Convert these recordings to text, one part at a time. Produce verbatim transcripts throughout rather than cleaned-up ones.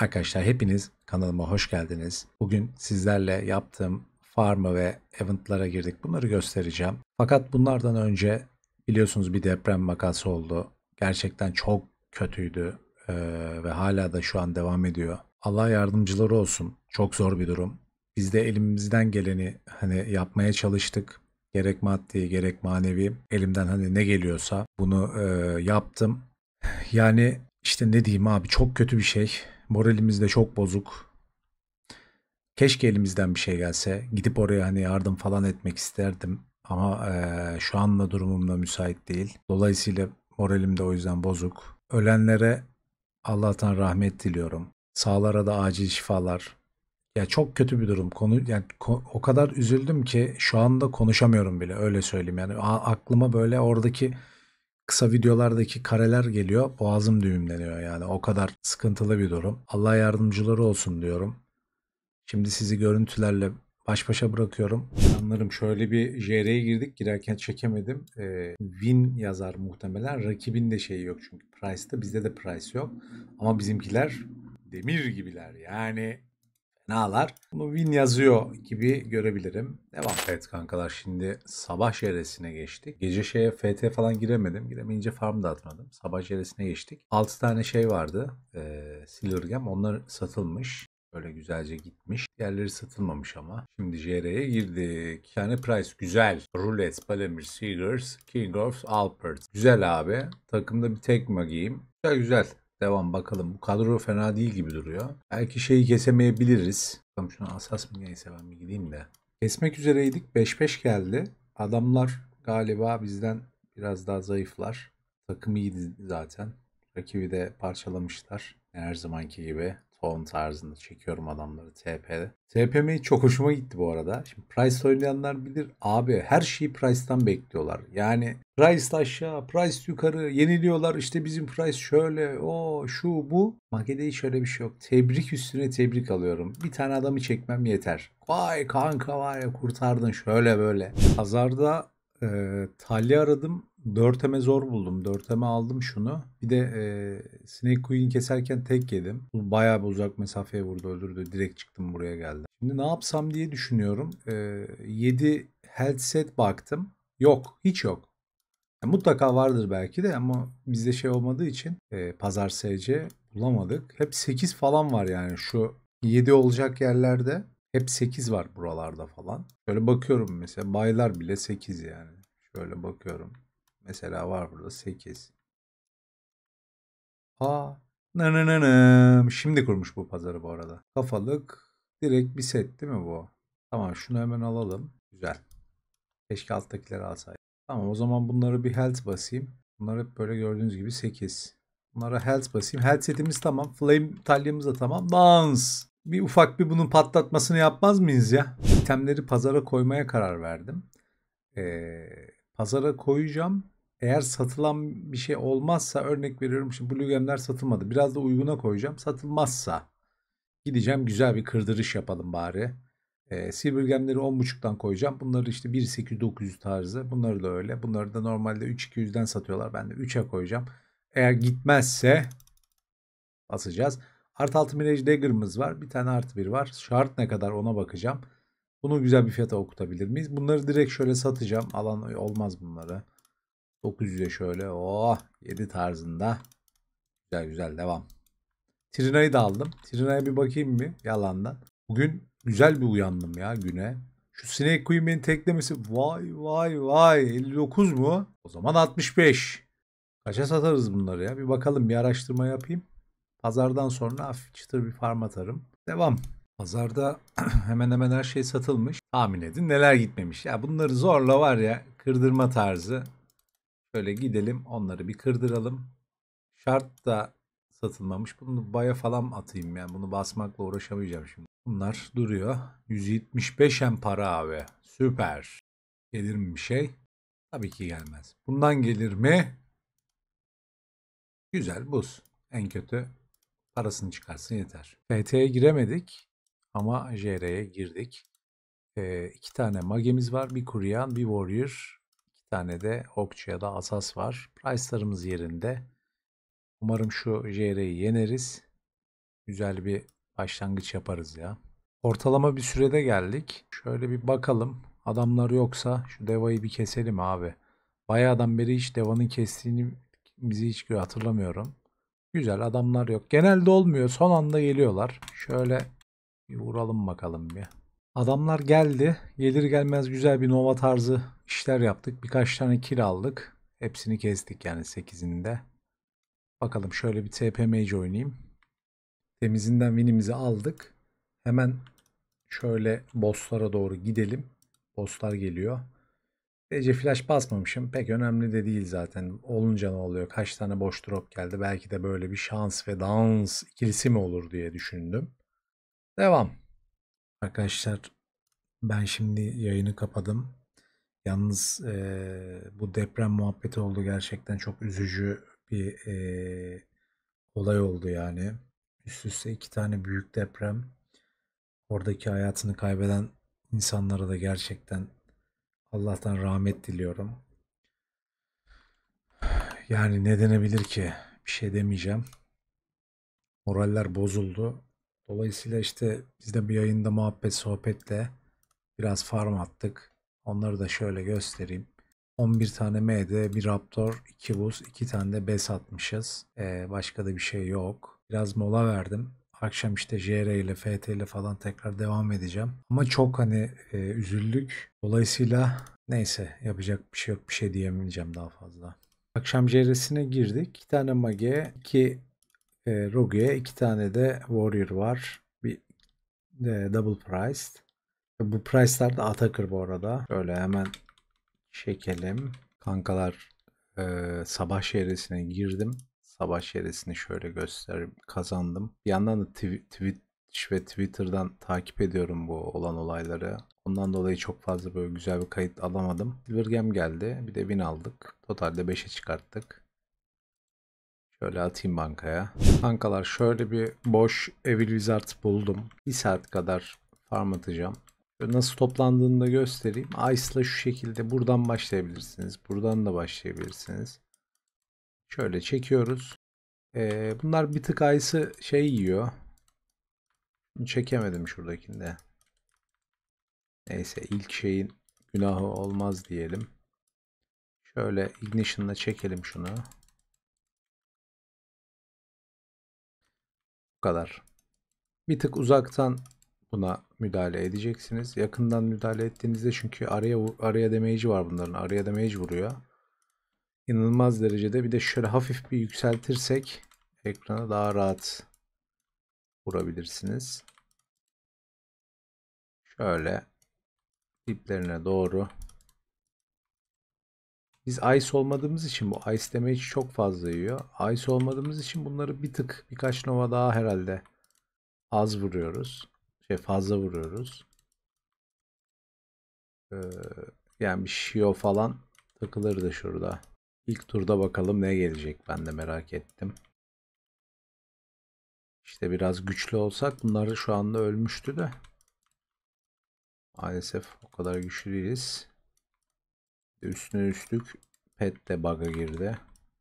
Arkadaşlar hepiniz kanalıma hoş geldiniz. Bugün sizlerle yaptığım farm'a ve eventlara girdik. Bunları göstereceğim. Fakat bunlardan önce biliyorsunuz bir deprem vakası oldu. Gerçekten çok kötüydü ee, ve hala da şu an devam ediyor. Allah yardımcıları olsun. Çok zor bir durum. Biz de elimizden geleni hani yapmaya çalıştık. Gerek maddi gerek manevi elimden hani ne geliyorsa bunu e, yaptım. Yani işte ne diyeyim abi, çok kötü bir şey. Moralimiz de çok bozuk. Keşke elimizden bir şey gelse. Gidip oraya hani yardım falan etmek isterdim. Ama eee, şu anda durumum da müsait değil. Dolayısıyla moralim de o yüzden bozuk. Ölenlere Allah'tan rahmet diliyorum. Sağlara da acil şifalar. Ya çok kötü bir durum. Konu yani ko- o kadar üzüldüm ki şu anda konuşamıyorum bile, öyle söyleyeyim. Yani a- aklıma böyle oradaki kısa videolardaki kareler geliyor. Boğazım düğümleniyor yani. O kadar sıkıntılı bir durum. Allah yardımcıları olsun diyorum. Şimdi sizi görüntülerle baş başa bırakıyorum. Anlarım, şöyle bir J R'ye girdik. Girerken çekemedim. Ee, win yazar muhtemelen. Rakibin de şeyi yok çünkü. Price'ta bizde de price yok. Ama bizimkiler demir gibiler. Yani fenalar. Bunu win yazıyor gibi görebilirim. Devam. Evet kankalar, şimdi sabah jeresine geçtik. Gece şeye F T falan giremedim. Giremeyince farm da atmadım. Sabah jeresine geçtik. altı tane şey vardı. Ee, Silver Gem. Onlar satılmış. Böyle güzelce gitmiş. Diğerleri satılmamış ama. Şimdi J R'ye girdik. Yani price güzel. Roulette, Palamir, Seegers, King of Alpert. Güzel abi. Takımda bir tek magiyim. Güzel güzel. Devam bakalım. Bu kadro fena değil gibi duruyor. Belki şeyi kesemeyebiliriz. Bakalım şuna asas mı, neyse ben bir gideyim de. Kesmek üzereydik. beş beş geldi. Adamlar galiba bizden biraz daha zayıflar. Takım iyiydi zaten. Rakibi de parçalamışlar. Her zamanki gibi. Tohum tarzında çekiyorum adamları T P'de. T P M çok hoşuma gitti bu arada. Şimdi Price oynayanlar bilir. Abi her şeyi Price'tan bekliyorlar. Yani Price aşağı, Price yukarı yeniliyorlar. İşte bizim Price şöyle, o şu bu. Mage'de hiç öyle bir şey yok. Tebrik üstüne tebrik alıyorum. Bir tane adamı çekmem yeter. Vay kanka var ya, kurtardın şöyle böyle. Pazarda e, Talya aradım. dört eme zor buldum. dört eme aldım şunu. Bir de e, Snake Queen keserken tek yedim. Bu bayağı bir uzak mesafeye vurdu, öldürdü. Direkt çıktım buraya geldim. Şimdi ne yapsam diye düşünüyorum. E, yedi health set baktım. Yok. Hiç yok. Ya mutlaka vardır belki de ama bizde şey olmadığı için e, pazar S C bulamadık. Hep sekiz falan var yani, şu yedi olacak yerlerde hep sekiz var buralarda falan. Şöyle bakıyorum, mesela baylar bile sekiz yani. Şöyle bakıyorum. Mesela var burada sekiz. Aa, nananam. Şimdi kurmuş bu pazarı bu arada. Kafalık direkt bir set değil mi bu? Tamam, şunu hemen alalım. Güzel. Keşke alttakileri alsaydım. Tamam, o zaman bunları bir health basayım. Bunlar hep böyle gördüğünüz gibi sekiz. Bunlara health basayım. Health setimiz tamam. Flame talyamız da tamam. Dance. Bir ufak bir bunun patlatmasını yapmaz mıyız ya? İtemleri pazara koymaya karar verdim. Ee, pazara koyacağım. Eğer satılan bir şey olmazsa, örnek veriyorum, şimdi Blue Gem'ler satılmadı. Biraz da uyguna koyacağım. Satılmazsa gideceğim, güzel bir kırdırış yapalım bari. Ee, Silver Gem'leri on buçuktan koyacağım. Bunları işte bir sekiz dokuz yüz tarzı. Bunları da öyle. Bunları da normalde üç iki yüzden satıyorlar. Ben de üçe koyacağım. Eğer gitmezse basacağız. Artı altı Mirage Dagger'ımız var. Bir tane artı bir var. Şart ne kadar ona bakacağım. Bunu güzel bir fiyata okutabilir miyiz? Bunları direkt şöyle satacağım. Alan olmaz bunları. dokuz yüze şöyle. Oh, yedi tarzında. Güzel güzel devam. Trina'yı da aldım. Trina'ya bir bakayım mı? Yalandan. Bugün güzel bir uyandım ya güne. Şu Snake Queen beni teklemesi. Vay vay vay. elli dokuz mu? O zaman altmış beş. Kaça satarız bunları ya? Bir bakalım, bir araştırma yapayım. Pazardan sonra hafif çıtır bir farm atarım. Devam. Pazarda hemen hemen her şey satılmış. Tahmin edin neler gitmemiş. Ya bunları zorla var ya, kırdırma tarzı. Şöyle gidelim, onları bir kırdıralım. Şart da satılmamış. Bunu baya falan atayım yani. Bunu basmakla uğraşamayacağım şimdi. Bunlar duruyor. yüz yetmiş beş hem para abi. Süper. Gelir mi bir şey? Tabii ki gelmez. Bundan gelir mi? Güzel, buz. En kötü parasını çıkarsın yeter. F T'ye giremedik ama J R'ye girdik. Ee, iki tane magemiz var. Bir kuryan, bir warrior. İki tane de okçu ya da asas var. Price'larımız yerinde. Umarım şu J R'yi yeneriz. güzel bir başlangıç yaparız ya. Ortalama bir sürede geldik. Şöyle bir bakalım. Adamlar yoksa şu devayı bir keselim abi. Bayağıdan beri hiç devanın kestiğini bizi hiç hatırlamıyorum. Güzel, adamlar yok. Genelde olmuyor. Son anda geliyorlar. Şöyle bir vuralım bakalım bir. Adamlar geldi. Gelir gelmez güzel bir Nova tarzı işler yaptık. Birkaç tane kill aldık. Hepsini kestik yani sekizinde. Bakalım şöyle bir T P Mage oynayayım. Temizinden winimizi aldık. Hemen şöyle bosslara doğru gidelim. Bosslar geliyor. D C flash basmamışım. Pek önemli de değil zaten. Olunca ne oluyor? Kaç tane boş drop geldi? Belki de böyle bir şans ve dans ikilisi mi olur diye düşündüm. Devam. Arkadaşlar ben şimdi yayını kapadım. Yalnız eee, bu deprem muhabbeti oldu. Gerçekten çok üzücü bir eee, olay oldu yani. Üst üste iki tane büyük deprem. Oradaki hayatını kaybeden insanlara da gerçekten Allah'tan rahmet diliyorum. Yani ne denebilir ki? Bir şey demeyeceğim. Moraller bozuldu. Dolayısıyla işte biz de bir yayında muhabbet sohbetle biraz farm attık. Onları da şöyle göstereyim. on bir tane M D, bir Raptor, iki buz, iki tane de bes atmışız. Ee, başka da bir şey yok. Biraz mola verdim. Akşam işte J R ile F T ile falan tekrar devam edeceğim. Ama çok hani e, üzüldük. Dolayısıyla neyse yapacak bir şey yok. Bir şey diyemeyeceğim daha fazla. Akşam J R'sine girdik. İki tane Mage, iki e, Rogue'ye, iki tane de Warrior var. Bir e, Double Priced. Bu price'lar da Atakır bu arada. Şöyle hemen çekelim. Kankalar e, sabah şehresine girdim. Sabah şehresini şöyle göstereyim. Kazandım. Bir yandan da tw- Twitch ve Twitter'dan takip ediyorum bu olan olayları. Ondan dolayı çok fazla böyle güzel bir kayıt alamadım. Silver Gem geldi. Bir de win aldık. Totalde beşe çıkarttık. Şöyle atayım bankaya. Kankalar şöyle bir boş Evil Wizard buldum. Bir saat kadar farm atacağım. Nasıl toplandığını da göstereyim. Ice'la şu şekilde buradan başlayabilirsiniz. Buradan da başlayabilirsiniz. Şöyle çekiyoruz. Ee, bunlar bir tık Ice'ı şey yiyor. Çekemedim şuradakinde. Neyse ilk şeyin günahı olmaz diyelim. Şöyle Ignition'la çekelim şunu. Bu kadar. Bir tık uzaktan buna müdahale edeceksiniz. Yakından müdahale ettiğinizde çünkü araya araya damage'i var bunların. Araya damage vuruyor. İnanılmaz derecede. Bir de şöyle hafif bir yükseltirsek ekrana daha rahat vurabilirsiniz. Şöyle diplerine doğru. Biz ice olmadığımız için bu ice damage çok fazla yiyor. Ice olmadığımız için bunları bir tık birkaç nova daha herhalde az vuruyoruz. Şey fazla vuruyoruz. Ee, yani bir Shio falan takılırdı şurada. İlk turda bakalım ne gelecek, ben de merak ettim. İşte biraz güçlü olsak bunlar şu anda ölmüştü de. Maalesef o kadar güçlü değiliz. Üstüne üstlük pet de bug'a girdi.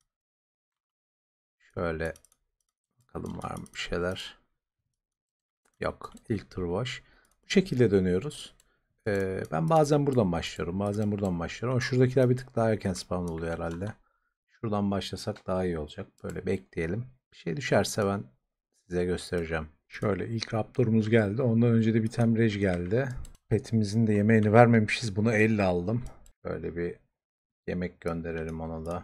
Şöyle bakalım var mı bir şeyler. Yok. İlk tur boş. Bu şekilde dönüyoruz. Ee, ben bazen buradan başlıyorum. Bazen buradan başlıyorum. Ama şuradakiler bir tık daha erken spawn oluyor herhalde. Şuradan başlasak daha iyi olacak. Böyle bekleyelim. Bir şey düşerse ben size göstereceğim. Şöyle ilk Raptor'umuz geldi. Ondan önce de bir Temrej geldi. Petimizin de yemeğini vermemişiz. Bunu elle aldım. Böyle bir yemek gönderelim ona da.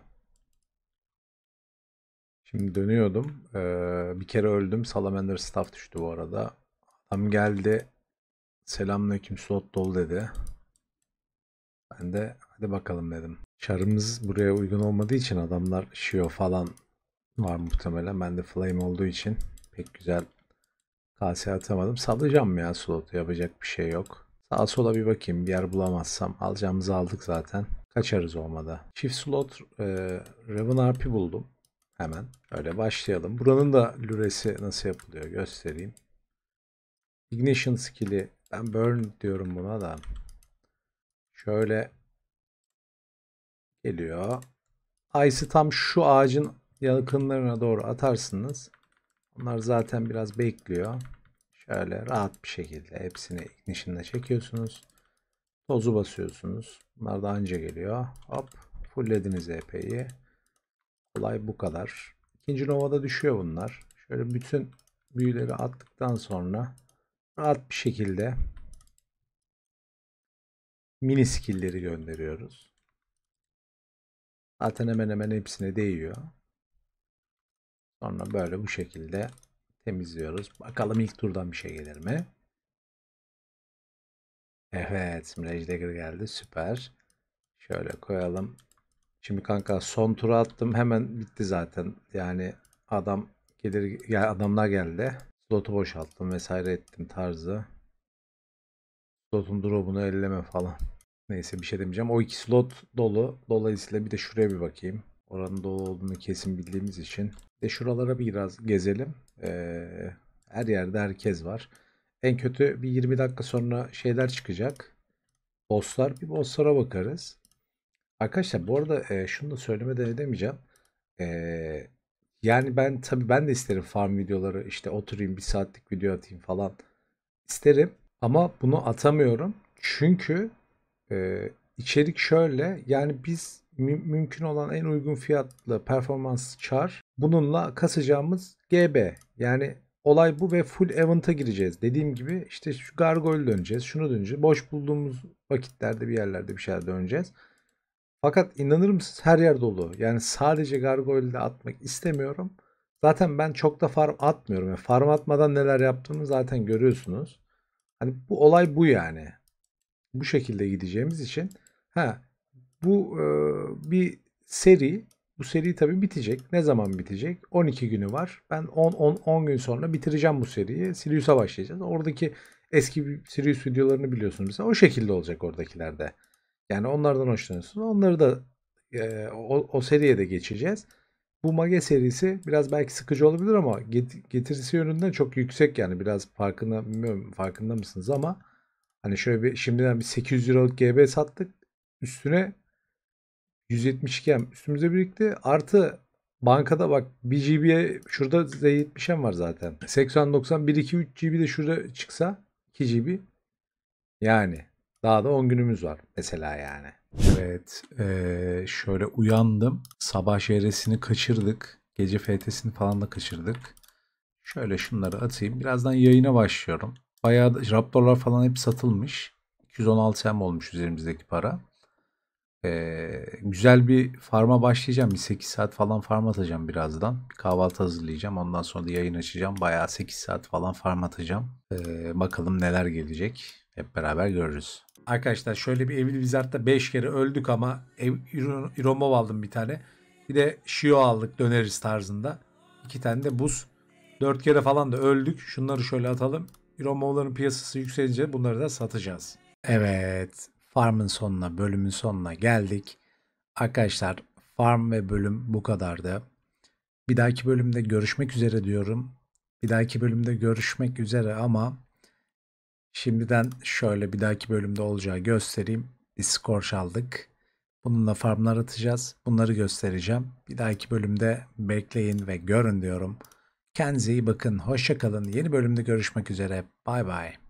Şimdi dönüyordum. Ee, bir kere öldüm. Salamander staff düştü bu arada. Adam geldi. Selamünaleyküm, slot dolu dedi. Ben de hadi bakalım dedim. Çarımız buraya uygun olmadığı için adamlar Shio falan var muhtemelen. Ben de flame olduğu için pek güzel kase atamadım. Salacağım ya slotu, yapacak bir şey yok. Sağa sola bir bakayım, bir yer bulamazsam alacağımızı aldık zaten. Kaçarız olmadı. Çift slot e, Raven R P buldum. Hemen öyle başlayalım. Buranın da lüresi nasıl yapılıyor göstereyim. Ignition skill'i ben burn diyorum buna da. Şöyle geliyor. Ice'ı tam şu ağacın yakınlarına doğru atarsınız. Onlar zaten biraz bekliyor. Şöyle rahat bir şekilde hepsini ignition'la çekiyorsunuz. Tozu basıyorsunuz. Bunlar da anca geliyor. Hop. Fulllediniz E P'yi. Olay bu kadar. İkinci Nova'da düşüyor bunlar. Şöyle bütün büyüleri attıktan sonra rahat bir şekilde mini skill'leri gönderiyoruz. Zaten hemen hemen hepsine değiyor. Sonra böyle bu şekilde temizliyoruz. Bakalım ilk turdan bir şey gelir mi? Evet, Mirage Dagger geldi. Süper. Şöyle koyalım. Şimdi kanka son tura attım. Hemen bitti zaten. Yani adam gelir, ya adamlar geldi. Slotu boşalttım vesaire ettim tarzı. Slotun drop'unu elleme falan. Neyse bir şey demeyeceğim. O iki slot dolu. Dolayısıyla bir de şuraya bir bakayım. Oranın dolu olduğunu kesin bildiğimiz için. Bir de şuralara biraz gezelim. Ee, her yerde herkes var. En kötü bir yirmi dakika sonra şeyler çıkacak. Bosslar. Bir bosslara bakarız. Arkadaşlar bu arada e, şunu da söylemeden edemeyeceğim. E, yani ben tabii ben de isterim farm videoları, işte oturayım bir saatlik video atayım falan isterim. Ama bunu atamıyorum. Çünkü e, içerik şöyle, yani biz mü- mümkün olan en uygun fiyatlı performans char, bununla kasacağımız G B. Yani olay bu ve full event'a gireceğiz. Dediğim gibi işte şu gargoyle döneceğiz, şunu döneceğiz. Boş bulduğumuz vakitlerde bir yerlerde bir şeyler döneceğiz. Fakat inanır mısınız her yer dolu. Yani sadece gargoyle'de atmak istemiyorum. Zaten ben çok da farm atmıyorum. Yani farm atmadan neler yaptığımı zaten görüyorsunuz. Hani bu olay bu yani. Bu şekilde gideceğimiz için. Ha, bu e, bir seri. Bu seri tabii bitecek. Ne zaman bitecek? on iki günü var. Ben on on on gün sonra bitireceğim bu seriyi. Sirius'a başlayacağız. Oradaki eski Sirius videolarını biliyorsunuz mesela. O şekilde olacak oradakilerde. Yani onlardan hoşlanıyorsun. Onları da e, o, o seriye de geçeceğiz. Bu Mage serisi biraz belki sıkıcı olabilir ama get- getirisi yönünden çok yüksek, yani biraz farkında, bilmiyorum farkında mısınız ama hani şöyle bir şimdiden bir sekiz yüz liralık G B sattık. Üstüne yüz yetmiş iki M üstümüze birikti. Artı bankada bak bir G B'ye şurada Z yetmiş M var zaten. seksen doksan bir iki üç G B de şurada çıksa iki G B. Yani daha da on günümüz var mesela yani. Evet, eee, şöyle uyandım. Sabah şeresini kaçırdık. Gece F T'sini falan da kaçırdık. Şöyle şunları atayım. Birazdan yayına başlıyorum. Bayağı da raptorlar falan hep satılmış. iki yüz on altı M olmuş üzerimizdeki para. Eee, güzel bir farma başlayacağım. Bir sekiz saat falan farm atacağım birazdan. Bir kahvaltı hazırlayacağım. Ondan sonra da yayın açacağım. Bayağı sekiz saat falan farm atacağım. Eee, bakalım neler gelecek. Hep beraber görürüz. Arkadaşlar şöyle bir Evil Wizard'da beş kere öldük ama ev, Iromov aldım bir tane. Bir de Shio aldık döneriz tarzında. iki tane de buz. dört kere falan da öldük. Şunları şöyle atalım. Iromov'ların piyasası yükselince bunları da satacağız. Evet. Farm'ın sonuna, bölümün sonuna geldik. Arkadaşlar farm ve bölüm bu kadardı. Bir dahaki bölümde görüşmek üzere diyorum. Bir dahaki bölümde görüşmek üzere ama şimdiden şöyle bir dahaki bölümde olacağı göstereyim. Bir skor aldık. Bununla farmlar atacağız. Bunları göstereceğim. Bir dahaki bölümde bekleyin ve görün diyorum. Kendinize iyi bakın. Hoşça kalın. Yeni bölümde görüşmek üzere. Bay bay.